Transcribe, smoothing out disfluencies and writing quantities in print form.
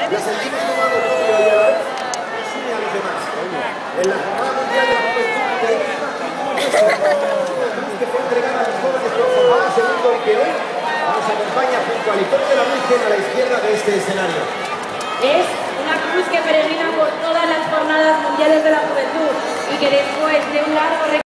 La sentimos como algo propio y a la vez nos une a los demás. En la Jornada Mundial de la Juventud de una cruz que fue entregada a los jóvenes por Juan Pablo II y que hoy nos acompaña junto al icono de la Virgen a la izquierda de este escenario. Es una cruz que peregrina por todas las jornadas mundiales de la juventud y que después de un largo recorrido